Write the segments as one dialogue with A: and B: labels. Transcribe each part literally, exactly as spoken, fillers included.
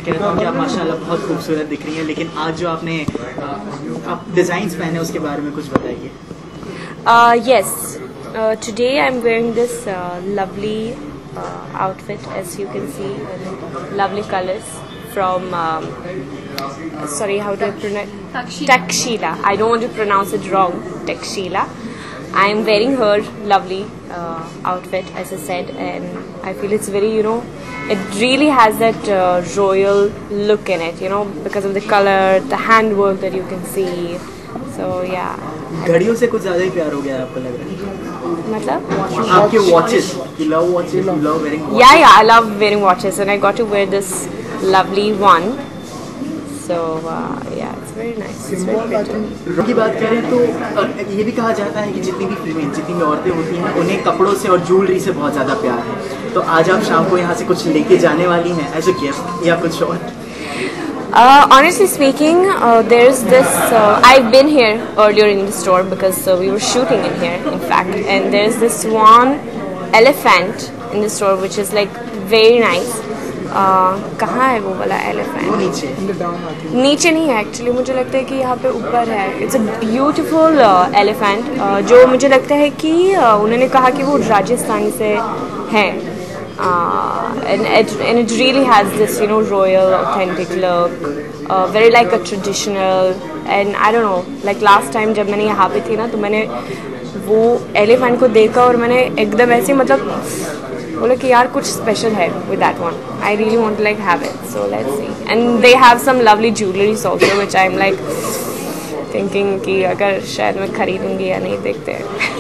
A: कह रहा हूँ कि आप माशाल्लाह बहुत खूबसूरत दिख रही हैं, लेकिन आज जो आपने आप डिज़ाइंस पहने उसके बारे में कुछ बताइए.
B: Yes, uh, today I'm wearing this uh, lovely uh, outfit, as you can see, lovely colors from um, sorry, how do I pronounce? Takshila. Takshila. I don't want to pronounce it wrong. Takshila. I am wearing her lovely uh, outfit, as I said, and I feel it's very, you know, it really has that uh, royal look in it, you know, because of the color, the handwork that you can see. So yeah.
A: घड़ियों से कुछ ज़्यादा ही प्यार हो गया है आपको लग रहा है?
B: मतलब?
A: आपके watches, you love watches, you love wearing watches.
B: Yeah, yeah, I love wearing watches, and I got to wear this lovely one. So uh, yeah, it's very nice. It's very pretty.
A: की बात करें तो ये भी कहा जाता है कि जितनी भी फीमेल, जितनी भी औरतें होती हैं, उन्हें कपड़ों से और ज्वेलरी से बहुत ज़्यादा प्यार है. तो आज आप शाम को यहाँ से कुछ लेके जाने वाली हैं एज अ गिफ्ट या कुछ और?
B: Uh, honestly speaking, uh, there's this. Uh, I've been here earlier in the store because uh, we were shooting in here, in fact. And there's this one elephant in the store, which is like very nice. कहाँ है वो वाला elephant?
A: नीचे.
B: नीचे नहीं है actually, मुझे लगता है कि यहाँ पे ऊपर है. इट्स अ ब्यूटीफुल एलिफेंट जो मुझे लगता है कि uh, उन्होंने कहा कि वो राजस्थान से हैं. Uh, and, it, and it really has this, you know, royal, authentic look, uh, very like a traditional, and I don't know, like last time जब मैंने यहाँ पे थी ना, तो मैंने वो एलिफेंट को देखा और मैंने एकदम ऐसे मतलब बोला कि यार कुछ special है with that one. I really want to like have it, so let's see. And they have some lovely jewelries also, which I'm like thinking कि अगर शायद मैं खरीदूँगी या नहीं, देखते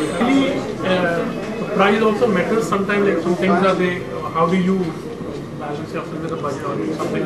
B: हैं.
C: Price also matters sometimes, like some things are they, how do you balance yourself with the budget or something?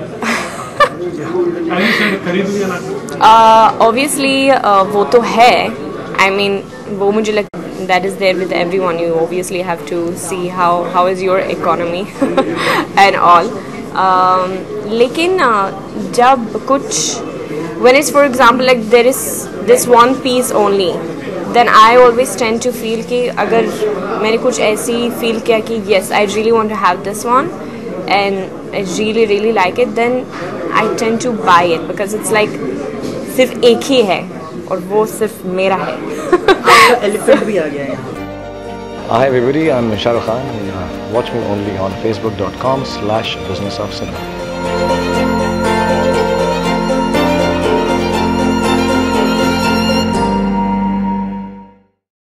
C: Have you said खरीदूँ या ना?
B: Uh, obviously uh, वो तो है. I mean वो मुझे लगता है that is there with everyone. You obviously have to see how how is your economy and all. Um, लेकिन uh, जब कुछ when it's for example like there is this one piece only, then I always tend to feel कि अगर मैंने कुछ ऐसी feel किया कि yes, I really want to have this one and I really really like it, then I tend to buy it because it's like सिर्फ एक ही है और वो सिर्फ मेरा है.
A: एलिफेंट भी आ गया है.
D: Hi everybody, I'm Shah Rukh Khan. Uh, watch me only on facebook dot com slash business of cinema.